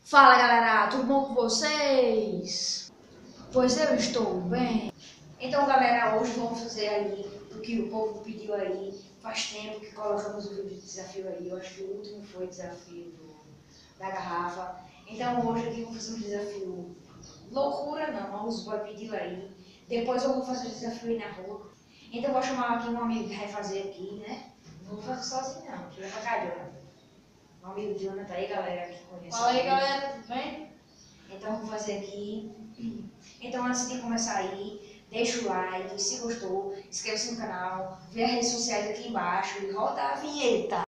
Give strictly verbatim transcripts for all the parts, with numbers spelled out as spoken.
Fala galera, tudo bom com vocês? Pois eu estou bem. Então galera, hoje vamos fazer aí o que o povo pediu aí. Faz tempo que colocamos o vídeo de desafio aí. Eu acho que o último foi o desafio do, da garrafa. Então hoje aqui vamos fazer um desafio loucura não, os boys pediu aí. Depois eu vou fazer o desafio aí na rua. Então eu vou chamar aqui um amigo que vai fazer aqui, né? Não vou fazer sozinho não, que leva calhona. Meu amigo Jonathan aí, galera, que conhece. Fala aí, galera, tudo bem? Então, vou fazer aqui. Então, antes de começar aí, deixa o like, se gostou, inscreva-se no canal, vê as redes sociais aqui embaixo e roda a vinheta.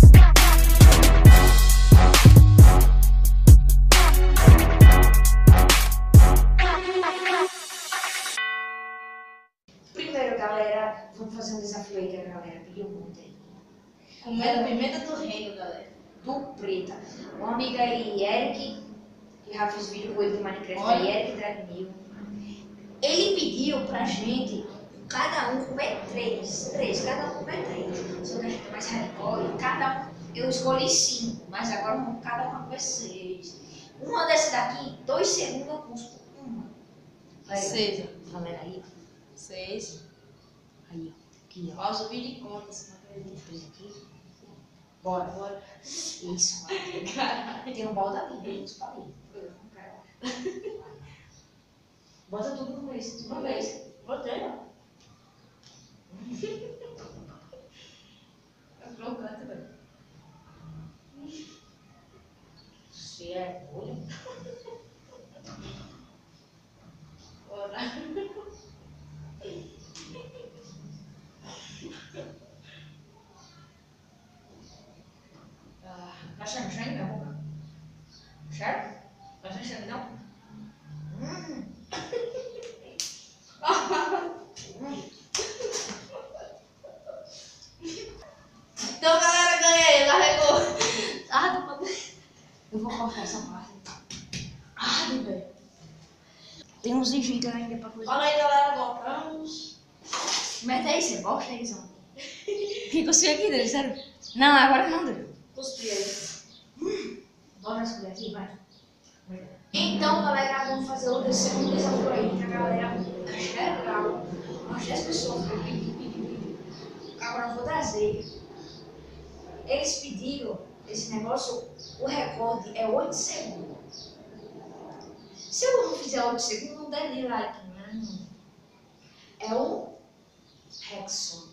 Primeiro, galera, vamos fazer um desafio aí que a galera pediu muito aí. Comendo pimenta do reino, galera. Do Preta. Uma amiga aí, Eric, que já fiz vídeo com ele de Minecraft, Olha. aí, Eric Drag Mil. Ele pediu pra gente, cada um comer três. Três, cada um comer três. Só que a gente é mais hardcore, cada um, eu escolhi cinco, mas agora vamos cada um vai comer seis. Uma dessa daqui, dois segundos eu cuspo uma. Aí, Seis. galera aí, Seis. aí, ó, aqui, ó. Pausa o vídeo e conta, se não acredita. Depois aqui. Bora, bora. Isso, mano. Caralho. Tem um balde ali, tem uns palinhos. Bota tudo no mês, tudo no mês. Botei, ó. É crocante, velho. Se é folha. Bora. Ah, tá achando estranho minha boca? Certo? Tá achando estranho não? Hum. Então, galera, ganhei, largou. Ah, dá pra ver. Eu vou cortar essa parte. Ah, velho. Tem uns gigas ainda pra coisa. Fala aí, galera, voltamos. Mete aí, você gosta aí, Zão? Que cuspiu aqui dele, sério? Não, agora não, dele. Cuspi aí. Bora escolher aqui, vai. Então, galera, vamos fazer o segundo desafio aí, que a galera geral, umas dez pessoas que pediram, pediram, pediram. Agora eu vou trazer. Eles pediram esse negócio, o recorde é oito segundos. Se eu não fizer oito segundos, não der nem like, não. É o Rexona.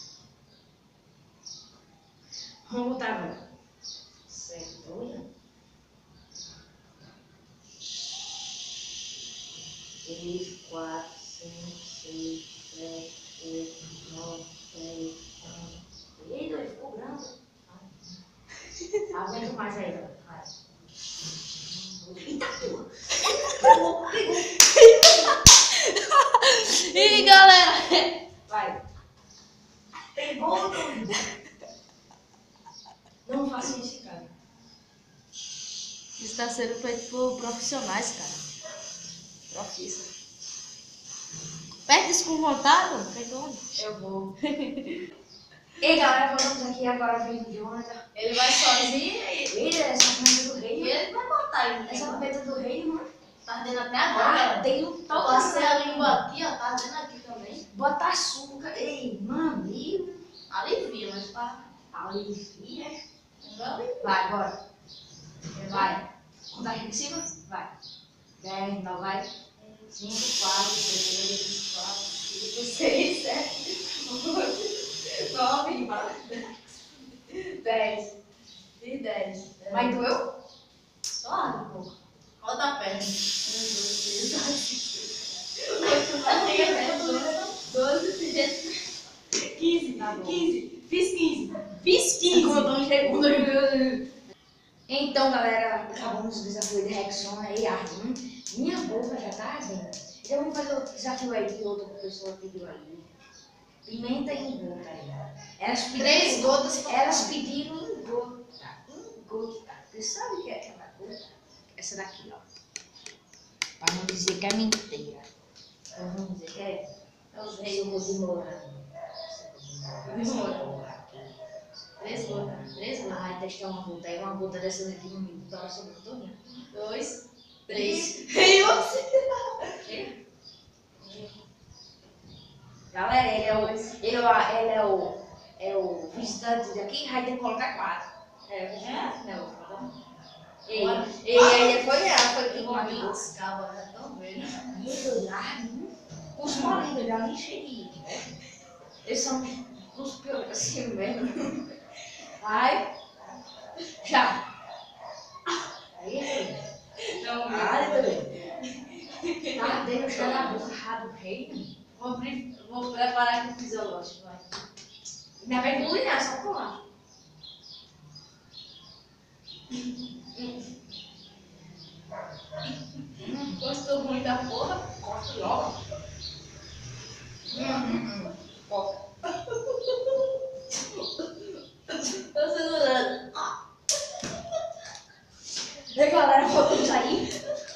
Vamos botar agora. Certo, olha. três, quatro, cinco, seis, sete, oito, nove, dez, onze. Ei, doido, ficou grande. Aguento mais aí, ó. Vai. Eita, porra! Pegou, pegou. Ih, galera. Vai. Pegou, doido. Não faça isso, cara. Isso está sendo feito por profissionais, cara. Profissa. Perde isso com vontade, mano. Feito onde? Eu vou. Ei, galera, voltamos aqui agora vem o Jonathan. Ele vai sozinho e Eita, essa comida do rei. ele vai botar aí. Essa comida do rei, mano. Tá ardendo até agora, Ah, galera. tem um Então, passei a língua aqui, ó. Tá ardendo aqui também. Bota açúcar. Ei, mano. Ih, Alivia, mas tá. alivia. Não alivia. Vai, bora. Vai. Contar aqui em cima? Vai. dez, não vai. cinco, quatro, três, quatro, cinco, seis, sete, oito, nove, dez. E dez. Mas doeu? Só arde um pouco. Roda a perna. Um, dois, três, quatro, cinco, seis, doze, treze, quinze. Tá bom. quinze. Fiz quinze. Fiz quinze. Contou um segundo. Então, galera, acabamos o desafio de Rexona e Arden. Minha boca já tá ardendo. Então vamos fazer outro desafio aí que outra pessoa pediu aí. Pimenta em gota aí. Elas pediram, Três gotas pra Elas cada um. pediram em gota. Em gota. Você sabe o que é aquela gota? Essa daqui, ó. Pra não dizer que é mentira. Então vamos dizer que é. É os Suco reis. de morango. Suco de morango. De morango. Aqui. Três gotas. Três gotas. Ai, testar uma gota. Aí uma gota dessas aqui no meio. Então, essa gota toda. Dois. Três. E você? Chega. Galera, ele é o, ele é o, ele é o, é o visitante daqui, aí tem que colocar quatro. É, o visitante, não, não. E aí depois ela foi que Vou me lascar, agora já tão vendo. Os maridos já nem cheguei. Eles são os piores assim mesmo. Vai. Já. Aí, Não, ai, também. Tá ardendo o chão na boca, rabo, reino. Vou, pre- vou preparar aqui o fisiológico, vai. Ainda vai engolir, só por lá. Gostou muito da porra? Corta logo. Hum, Corta. Tô segurando. E aí, galera, voltamos aí.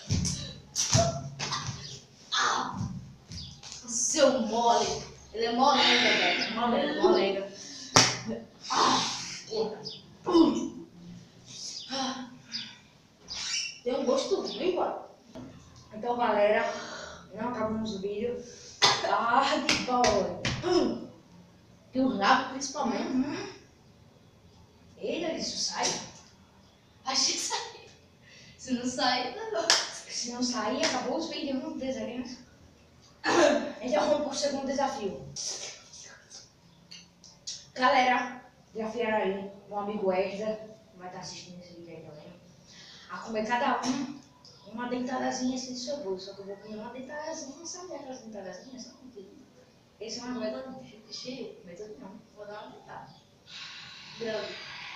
Seu mole. Ele é molenga, velho. Molenga, molenga. Tem um gosto ruim, pai. Então, galera, não acabamos o vídeo. Tarde, boy. E o rabo, principalmente. Uhum. Eita, isso sai? Acho que sai. Se não sair, não. Se não sair, acabou os vídeos. Vamos desenhar. Então, vamos pro segundo desafio. Galera, desafiaram aí um amigo Esdra, que vai estar assistindo esse vídeo aí também, a comer cada um uma dentadazinha assim do seu bolso. Só que eu vou comer uma dentadazinha, sabe aquelas dentadazinhas? Sabe? Esse é uma coisa Cheio. mas eu não. Vou dar uma dentada. Grande.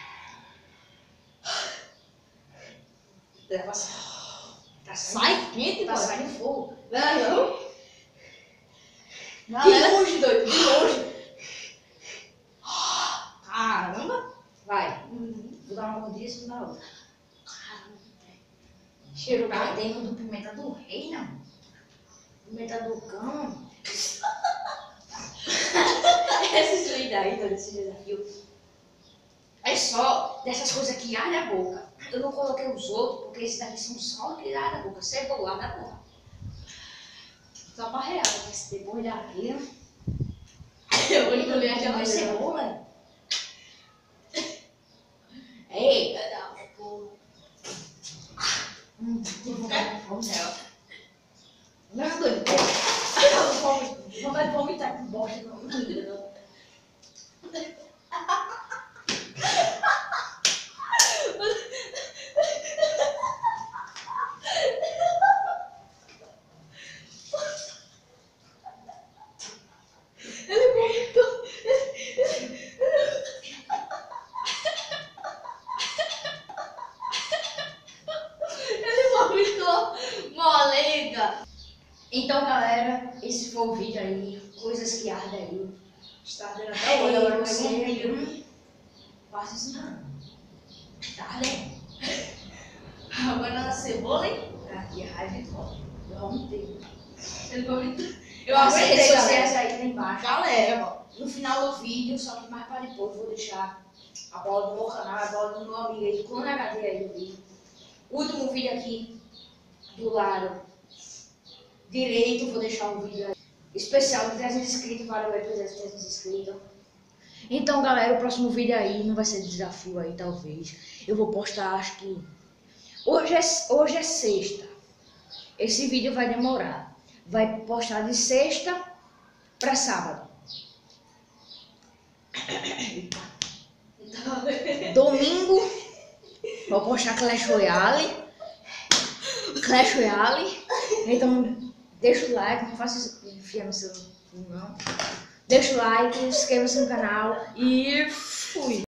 Tá saindo, Sai quente, tá pô. saindo fogo. Não. De Galera. longe, doido, de longe. Caramba. Vai, vou dar uma mordida e na outra. Cheiro ardendo do pimenta do rei, não. Pimenta do cão. Esses vídeos aí, todo esse desafio. É só dessas coisas que ardem a boca. Eu não coloquei os outros, porque esses daqui são só que ardem a boca. Cebola da boca. Só pra real. Mas depois daqui, Eu vou engolir aquela mais cebola. cebola. Ei, hum, vamos nela. Não, doido. Vontade de vomitar com bosta. Não, não. Ele vomitou. Ele vomitou. Molenga. Então, galera, esse foi o vídeo aí. Coisas que ardem aí. Está ardendo Até até hoje, hoje. agora Você você. vídeo. Hum, Faça isso não. Tá ardendo. Agora na cebola, hein? Aqui, raiva e foda. Eu vomitei. Ele vomitou. Eu As redes aguentei, sociais galera. aí tá embaixo. Galera, ó. No final do vídeo, só que mais para depois, vou deixar a bola do meu canal, a bola do meu amigo aí, Clone H D aí do vídeo. Último vídeo aqui do lado direito, vou deixar um vídeo aí especial de trezentos inscritos, valeu aí por trezentos inscritos. Então, galera, o próximo vídeo aí não vai ser desafio aí, talvez. Eu vou postar, acho que hoje é, hoje é sexta. Esse vídeo vai demorar. Vai postar de sexta para sábado. Domingo vou postar Clash Royale. Clash Royale. Então deixa o like, não faça isso enfia no seu não. Deixa o like, inscreva-se no canal e fui.